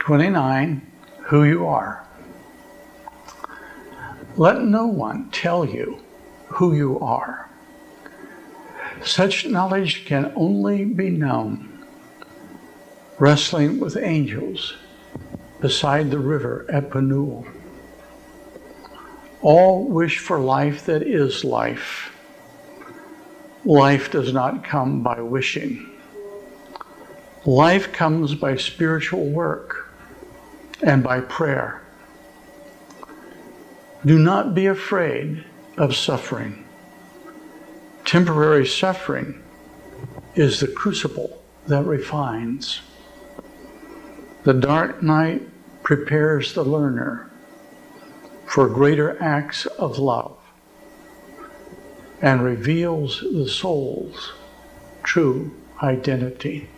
29. Who you are. Let no one tell you who you are. Such knowledge can only be known wrestling with angels beside the river at Penuel. All wish for life that is life. Life does not come by wishing. Life comes by spiritual work and by prayer. Do not be afraid of suffering. Temporary suffering is the crucible that refines. The dark night prepares the learner for greater acts of love and reveals the soul's true identity.